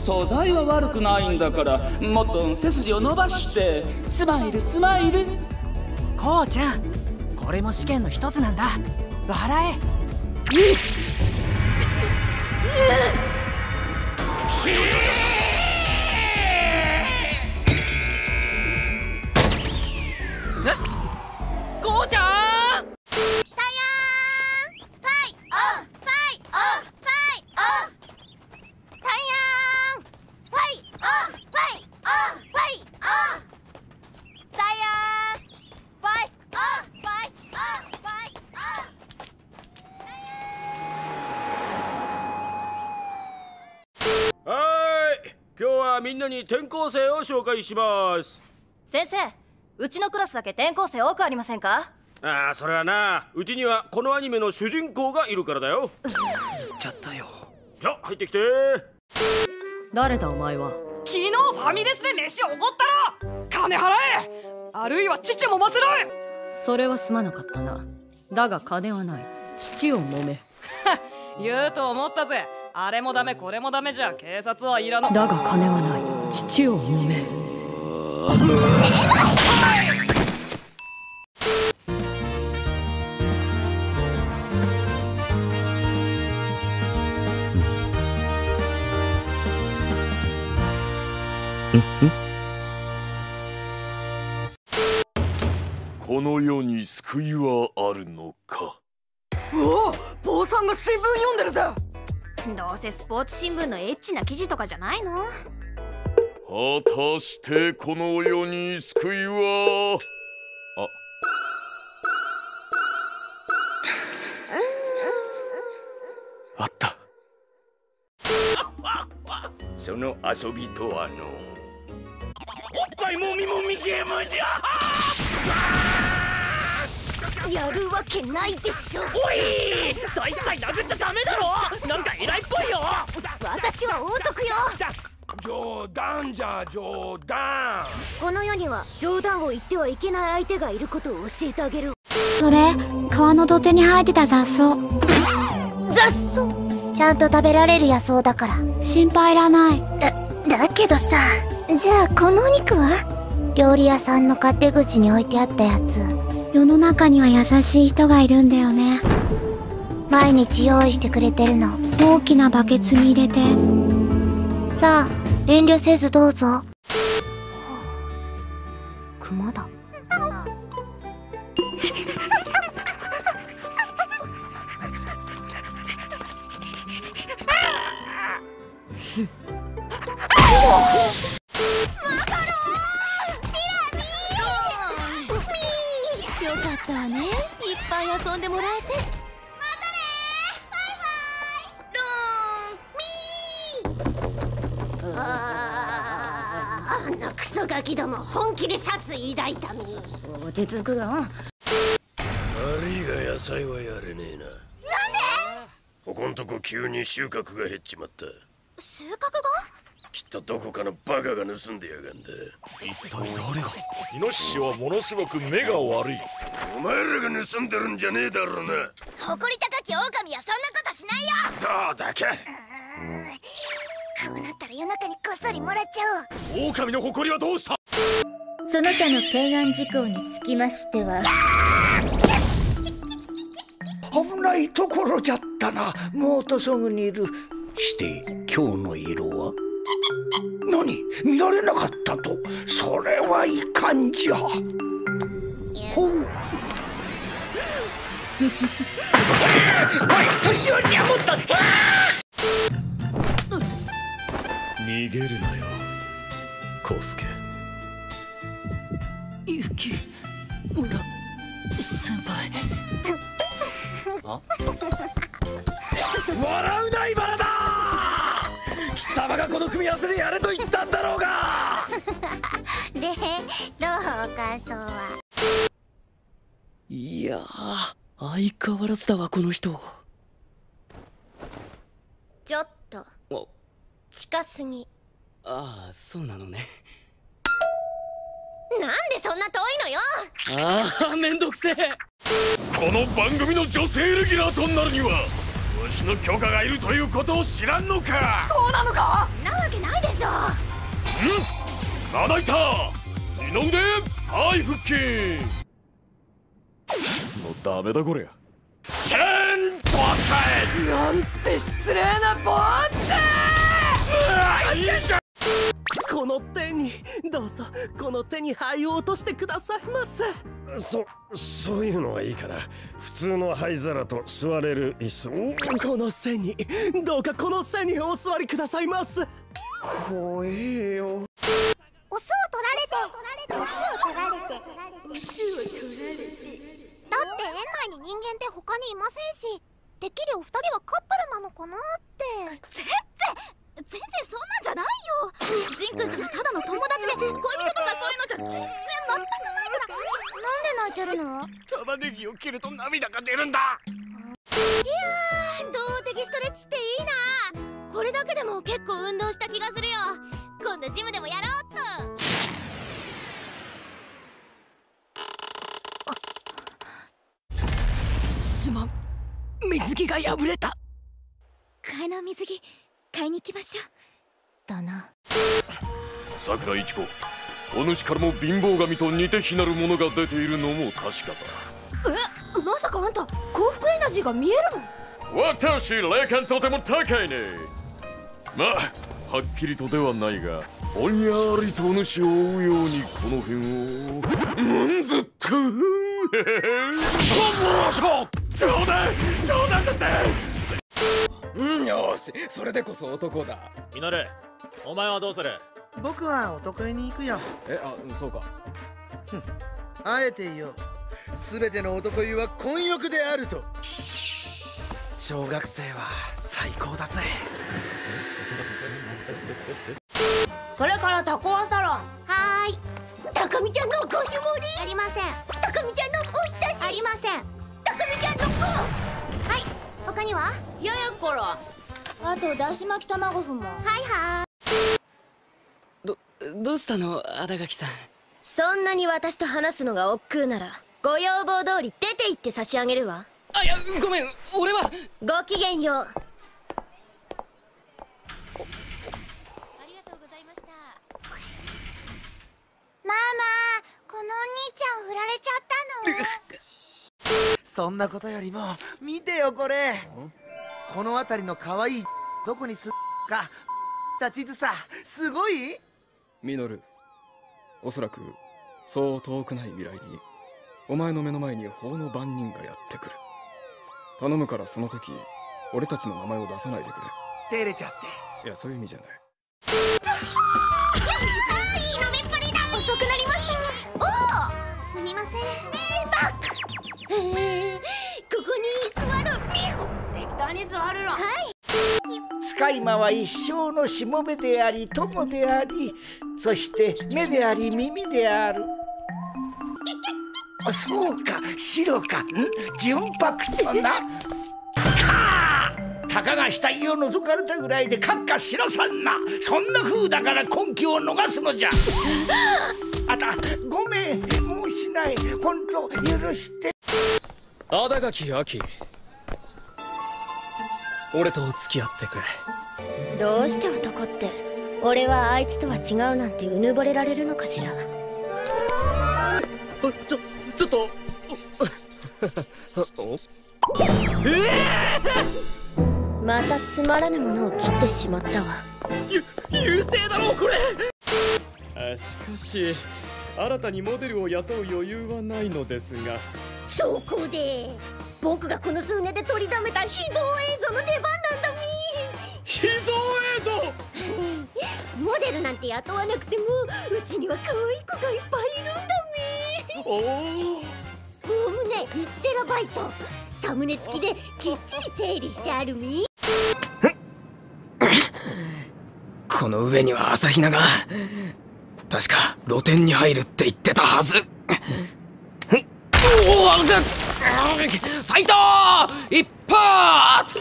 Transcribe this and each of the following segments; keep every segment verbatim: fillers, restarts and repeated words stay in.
素材は悪くないんだから、もっと背筋を伸ばして。スマイルスマイル。 こうちゃん、これも試験の一つなんだ。笑え。こうちゃん。 今日はみんなに転校生を紹介します。 先生、うちのクラスだけ転校生多くありませんか？ ああ、それはな、うちにはこのアニメの主人公がいるからだよ。 言っちゃったよ。 じゃあ入ってきて。 誰だお前は？ 昨日ファミレスで飯おごったろ。金払え、あるいは父もませろ。 それはすまなかったな。だが金はない。父を揉め。 言うと思ったぜ。あれもダメこれもダメじゃ警察はいらない。 だが金はない。父を揉め。 この世に救いはあるのか。 うお、坊さんが新聞読んでるぜ。 どうせスポーツ新聞のエッチな記事とかじゃないの？ 果たしてこの世に救いは。あ、あった。 その遊びとはの、おっぱいもみもみゲームじゃ。 やるわけないでしょ。 おい、大祭殴っちゃダメだろ。なんか偉いっぽいよ。 私は王族よ。 冗談じゃ冗談。 この世には冗談を言ってはいけない相手がいることを教えてあげる。 それ、川の土手に生えてた雑草。 雑草？ちゃんと食べられる野草だから心配いらない。 だ、だけどさ、じゃあこのお肉は？料理屋さんの勝手口に置いてあったやつ。 世の中には優しい人がいるんだよね。 毎日用意してくれてるの。 大きなバケツに入れて。 さあ、遠慮せずどうぞ。熊だ。 よかったわね。いっぱい遊んでもらえて。またね。 バイバイ。ドーン。ミー。ああ、あのクソガキども本気で殺意抱いたみ。 落ち着くな。 悪いが野菜はやれねえな。なんで？ここんとこ急に収穫が減っちまった。 収穫が？ きっとどこかのバカが盗んでやがんだ。 一体誰が？イノシシはものすごく目が悪い。 お前らが盗んでるんじゃねえだろうな。 誇り高き狼はそんなことしないよ。 どうだけ。 こうなったら夜中にこっそりもらっちゃおう。 狼の誇りはどうした？ その他の懸案事項につきましては、 危ないところじゃったな。もうとすぐにいる。して今日の色は何？見られなかったと？それはいかんじゃ。ほう。おい、年寄りにはもっと。 逃げるなよ、康介。 雪村先輩。 あ？笑うな茨だ。貴様がこの組み合わせでやれと言ったんだろうが。 で、どう感想は？ いやー、相変わらずだわこの人。 ちょっと近すぎ。 ああ、そうなのね。 なんでそんな遠いのよ。 ああ、めんどくせえ。 この番組の女性レギュラーとなるにはわしの許可がいるということを知らんのか。 そうなのか？なわけないでしょ。 うんまだいた二の腕はい腹筋もうダメだこりゃチェーンバカなんて失礼なボーンいいじゃんこの手にどうぞこの手に灰を落としてくださいませ。 そそういうのはいいから普通の灰皿と座れる椅子をこの背にどうかこの背にお座りくださいませ。怖えよ。 お酢を取られてお酢を取られてお酢を取られてだって園内に人間って他にいませんし、てっきりお二人はカップルなのかなって。全然全然そんなんじゃないよ。ジンくんとはただの友達で恋人とかそういうのじゃ全然全くないから。なんで泣いてるの？ 玉ねぎを切ると涙が出るんだ。 いやー、動的ストレッチっていいな。これだけでも結構運動した気がするよ。今度ジムでもやろうっと。 すまん、水着が破れた。 替えの水着買いに行きましょう。だな。 桜井一子、お主からも貧乏神と似て非なるものが出ているのも確かだ。 え、まさかあんた幸福エナジーが見えるの？ 私霊感とても高いね。まあはっきりとではないがぼんやりとお主を追うようにこの辺をうんずっと冗談冗談だってうん、よし、それでこそ男だ。 ミノル、お前はどうする？ 僕は男湯に行くよ。 え、あ、そうか。 あえて言おう。すべての男湯は混浴であると。小学生は最高だぜ。 それからタコワサロン。 はーい。高見ちゃんのごしもりありません。高見ちゃんのおひたしありません。高見ちゃんのごはい。他には？ ややころ。 あとだし巻き卵ふも。はいはい。 どどうしたの、新垣さん。 そんなに私と話すのが億劫ならご要望通り出て行って差し上げるわ。 あ、いやごめん、俺は。 ごきげんよう。ありがとうございました。ママ、このお兄ちゃん振られちゃったの？ そんなことよりも見てよこれ。この辺りの可愛いどこにすっかた地図さ、すごい？ ミノル、おそらくそう遠くない未来にお前の目の前に法の番人がやってくる。頼むからその時俺たちの名前を出さないでくれ。 照れちゃって。 いや、そういう意味じゃない。 いい飲みっぷりだ。遅くなりました。おお、すみません。バック。えー、ここに座る。 適当に座るの。 はい。 使い魔は一生のしもべであり友であり、そして目であり耳である。あ、そうか、白か。ん純白とな。かー、たかが死体を覗かれたぐらいでカッカしなさんな。そんな風だから根拠を逃すのじゃ。あた、ごめん、もうしない。本当許して。 新垣亜希、俺と付き合ってくれ。 どうして男って俺はあいつとは違うなんてうぬぼれられるのかしら。 ちょちょっとまたつまらぬものを切ってしまったわ。 ゆ優勢だろこれ。 あ、しかし新たにモデルを雇う余裕はないのですが。 そこで僕がこの数年で取りだめた秘蔵映像の出番なんだみ。 秘蔵映像モデルなんて雇わなくてもうちには可愛い子がいっぱいいるんだみ。 おお、 おおむねいちテラバイト、サムネ付きできっちり整理してあるみ。 この上には朝比奈が確か露店に入るって言ってたはず。おお、ファイト一発。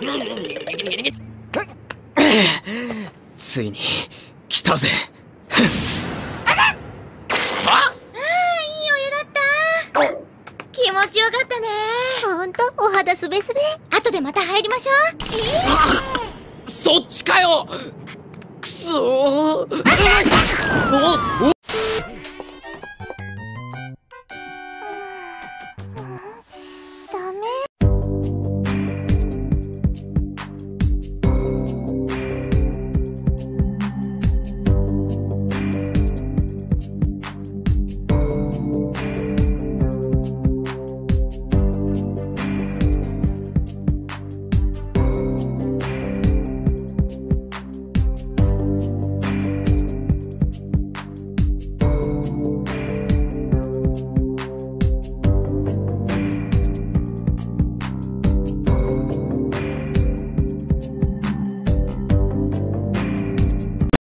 ついに来たぜ。 ああ、いいお湯だった。気持ちよかったね。ほんとお肌すべすべ。後でまた入りましょう。 そっちかよ。くそそー。